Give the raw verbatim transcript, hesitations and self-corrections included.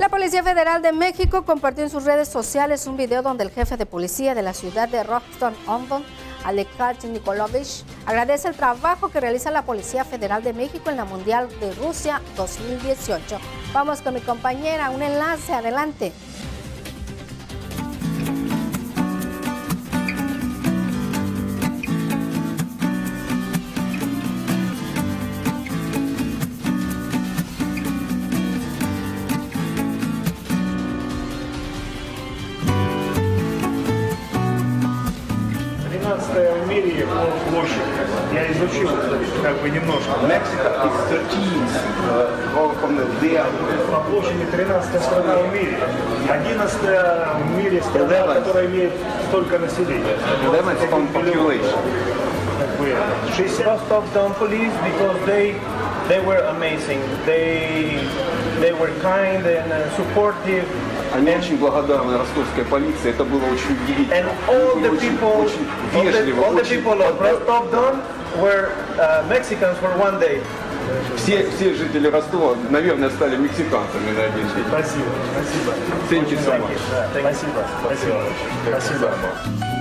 La Policía Federal de México compartió en sus redes sociales un video donde el jefe de policía de la ciudad de Rostov-on-Don, Alexei Nikolovich, agradece el trabajo que realiza la Policía Federal de México en la Mundial de Rusia dos mil dieciocho. Vamos con mi compañera, un enlace, adelante. тринадцатая в мире по площади. Я изучил как бы немножко. Mexico is thirteenth. По площади тринадцатая страна в мире. одиннадцатая в мире страна, которая имеет столько населения. eleventh population. Rostov-on police, because they they were amazing. They they were kind and uh, supportive. Они очень благодарны ростовской полиции. Это было очень удивительно. And all the очень, people, очень all the, вежливо, all the очень people of Rostov-on were uh, Mexicans for one day. Все, все жители Ростова, наверное, стали мексиканцами на один день. Спасибо, спасибо. Thank you so much. Спасибо, спасибо, спасибо.